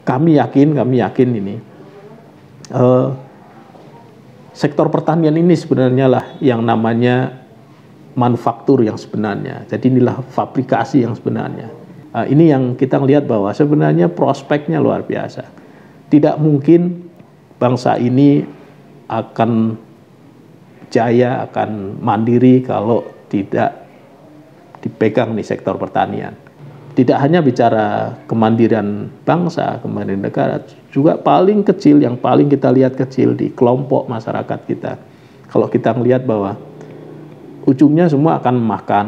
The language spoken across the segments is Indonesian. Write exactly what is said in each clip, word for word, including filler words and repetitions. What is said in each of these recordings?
kami yakin, kami yakin ini uh, sektor pertanian ini sebenarnya lah yang namanya manufaktur yang sebenarnya. Jadi inilah fabrikasi yang sebenarnya. Uh, ini yang kita lihat bahwa sebenarnya prospeknya luar biasa. Tidak mungkin bangsa ini akan jaya, akan mandiri kalau tidak dipegang nih sektor pertanian. Tidak hanya bicara kemandirian bangsa, kemandirian negara, juga paling kecil, yang paling kita lihat kecil di kelompok masyarakat kita. Kalau kita melihat bahwa ujungnya semua akan makan.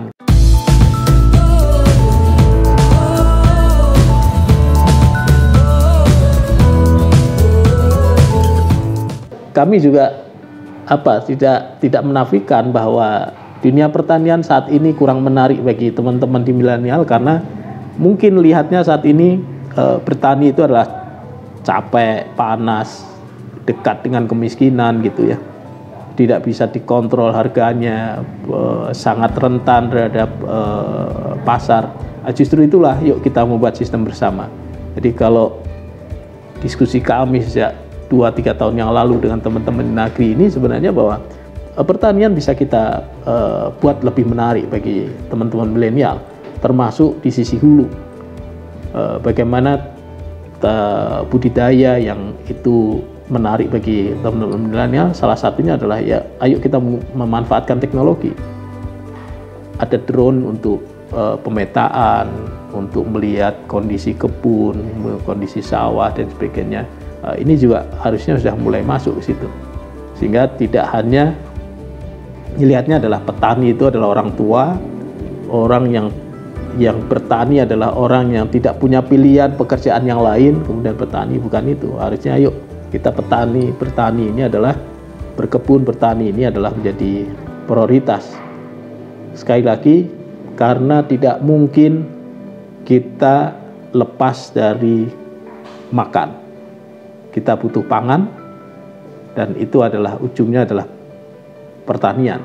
Kami juga apa tidak tidak menafikan bahwa dunia pertanian saat ini kurang menarik bagi teman-teman di milenial, karena mungkin lihatnya saat ini e, bertani itu adalah capek, panas, dekat dengan kemiskinan gitu ya. Tidak bisa dikontrol harganya, e, sangat rentan terhadap e, pasar. Nah, justru itulah yuk kita membuat sistem bersama. Jadi kalau diskusi kami sejak dua tiga tahun yang lalu dengan teman-teman di Nagri ini sebenarnya bahwa e, pertanian bisa kita e, buat lebih menarik bagi teman-teman milenial, termasuk di sisi hulu. E, bagaimana e, budidaya yang itu menarik bagi teman-teman milenial, salah satunya adalah ya ayo kita memanfaatkan teknologi. Ada drone untuk e, pemetaan, untuk melihat kondisi kebun, kondisi sawah dan sebagainya. E, ini juga harusnya sudah mulai masuk ke situ. Sehingga tidak hanya dilihatnya adalah petani itu adalah orang tua, orang yang yang bertani adalah orang yang tidak punya pilihan pekerjaan yang lain, kemudian petani, bukan itu. Harusnya yuk kita petani, bertani ini adalah berkebun, bertani ini adalah menjadi prioritas. Sekali lagi, karena tidak mungkin kita lepas dari makan. Kita butuh pangan, dan itu adalah ujungnya adalah pertanian.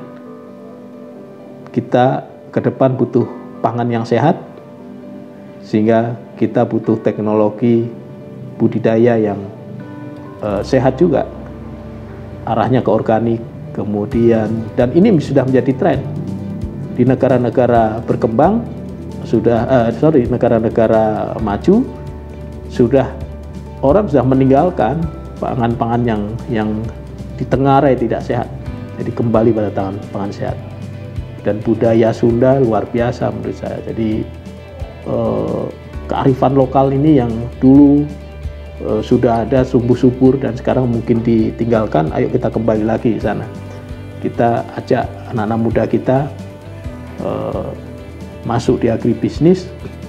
Kita ke depan butuh pangan yang sehat, sehingga kita butuh teknologi budidaya yang uh, sehat juga, arahnya ke organik, kemudian, dan ini sudah menjadi tren di negara-negara berkembang, sudah uh, sorry negara-negara maju, sudah orang sudah meninggalkan pangan-pangan yang yang ditengarai tidak sehat, jadi kembali pada tangan pangan sehat. Dan budaya Sunda luar biasa menurut saya. Jadi eh, kearifan lokal ini yang dulu eh, sudah ada sumbu subur dan sekarang mungkin ditinggalkan, ayo kita kembali lagi di sana. Kita ajak anak-anak muda kita eh, masuk di agribisnis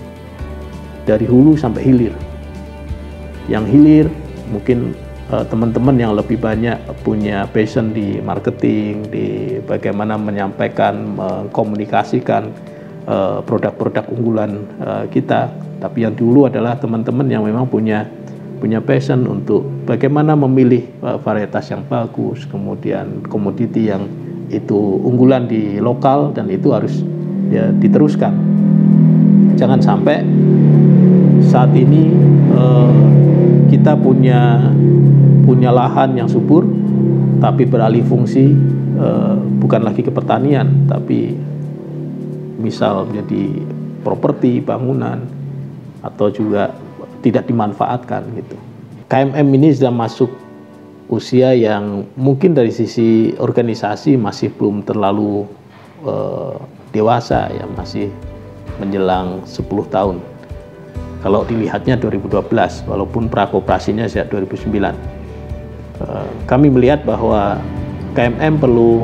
dari hulu sampai hilir. Yang hilir mungkin teman-teman yang lebih banyak punya passion di marketing, di bagaimana menyampaikan, mengkomunikasikan produk-produk unggulan kita. Tapi yang dulu adalah teman-teman yang memang punya punya passion untuk bagaimana memilih varietas yang bagus, kemudian komoditi yang itu unggulan di lokal, dan itu harus ya diteruskan. Jangan sampai saat ini eh, kita punya punya lahan yang subur, tapi beralih fungsi eh, bukan lagi ke pertanian, tapi misal menjadi properti, bangunan, atau juga tidak dimanfaatkan gitu. K M M ini sudah masuk usia yang mungkin dari sisi organisasi masih belum terlalu eh, dewasa, ya masih menjelang sepuluh tahun. Kalau dilihatnya dua ribu dua belas, walaupun prakoperasinya sejak dua ribu sembilan. Kami melihat bahwa K M M perlu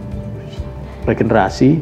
regenerasi,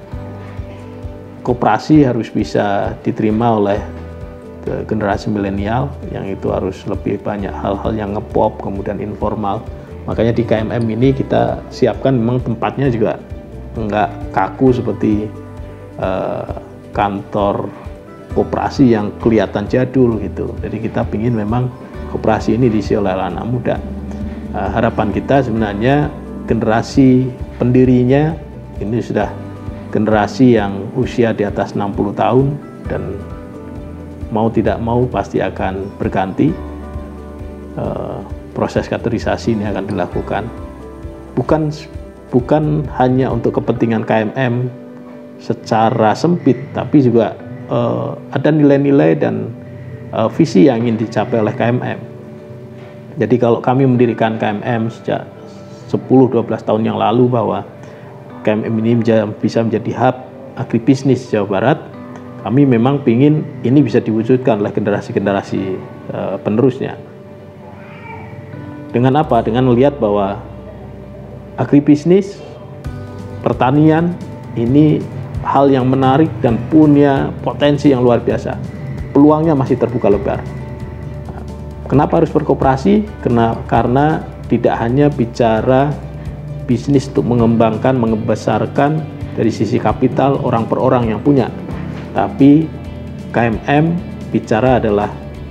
koperasi harus bisa diterima oleh generasi milenial, yang itu harus lebih banyak hal-hal yang ngepop, kemudian informal. Makanya di K M M ini kita siapkan memang tempatnya juga enggak kaku seperti uh, kantor koperasi yang kelihatan jadul gitu. Jadi kita ingin memang koperasi ini diisi oleh anak muda. Uh, harapan kita sebenarnya generasi pendirinya ini sudah generasi yang usia di atas enam puluh tahun, dan mau tidak mau pasti akan berganti. Uh, proses kaderisasi ini akan dilakukan bukan bukan hanya untuk kepentingan K M M secara sempit, tapi juga uh, ada nilai-nilai dan uh, visi yang ingin dicapai oleh K M M. Jadi kalau kami mendirikan K M M sejak sepuluh dua belas tahun yang lalu bahwa K M M ini bisa menjadi hub agribisnis Jawa Barat, kami memang ingin ini bisa diwujudkan oleh generasi-generasi uh, penerusnya. Dengan apa? Dengan melihat bahwa agribisnis, pertanian ini hal yang menarik dan punya potensi yang luar biasa. Peluangnya masih terbuka lebar. Kenapa harus berkoperasi? Karena, karena tidak hanya bicara bisnis untuk mengembangkan, membesarkan dari sisi kapital orang per orang yang punya, tapi K M M bicara adalah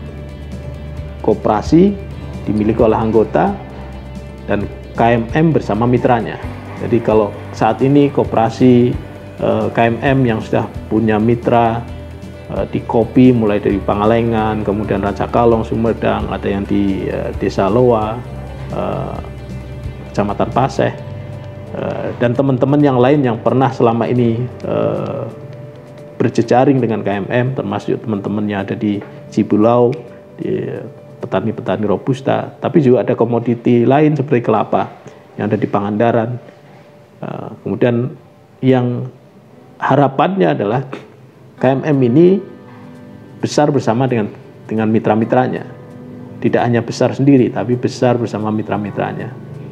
koperasi dimiliki oleh anggota dan K M M bersama mitranya. Jadi kalau saat ini koperasi eh, K M M yang sudah punya mitra eh, di Kopi mulai dari Pangalengan, kemudian Rancakalong, Sumedang, ada yang di eh, Desa Loa, eh, Kecamatan Paseh, eh, dan teman-teman yang lain yang pernah selama ini eh, berjejaring dengan K M M, termasuk teman-teman yang ada di Cibulau, di petani-petani robusta, tapi juga ada komoditi lain seperti kelapa yang ada di Pangandaran. Uh, kemudian yang harapannya adalah K M M ini besar bersama dengan dengan mitra-mitranya. Tidak hanya besar sendiri, tapi besar bersama mitra-mitranya.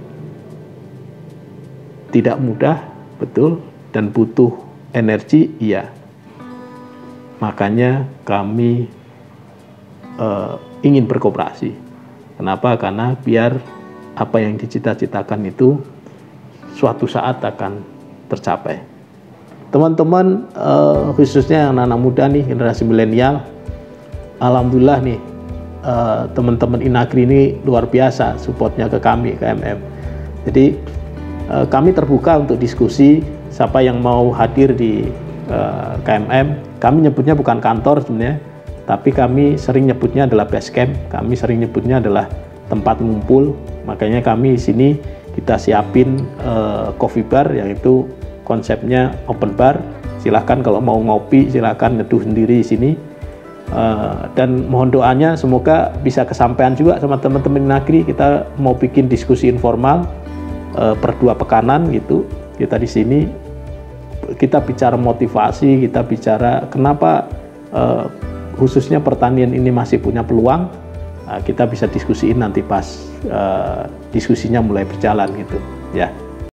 Tidak mudah, betul, dan butuh energi, iya. Makanya kami uh, ingin berkoperasi. Kenapa? Karena biar apa yang dicita-citakan itu suatu saat akan tercapai. Teman-teman, uh, khususnya anak-anak muda nih, generasi milenial, alhamdulillah nih, uh, teman-teman Inagri ini luar biasa supportnya ke kami, K M M. Jadi uh, kami terbuka untuk diskusi. Siapa yang mau hadir di uh, K M M, kami nyebutnya bukan kantor sebenarnya, tapi kami sering nyebutnya adalah base camp, kami sering nyebutnya adalah tempat ngumpul. Makanya kami di sini kita siapin uh, coffee bar, yang itu konsepnya open bar. Silahkan kalau mau ngopi, silahkan nyeduh sendiri di sini. Uh, dan mohon doanya semoga bisa kesampaian juga sama teman-teman Inagri. Kita mau bikin diskusi informal uh, per dua pekanan gitu. Kita di sini kita bicara motivasi, kita bicara kenapa uh, khususnya pertanian ini masih punya peluang. Nah, kita bisa diskusiin nanti pas uh, diskusinya mulai berjalan gitu ya.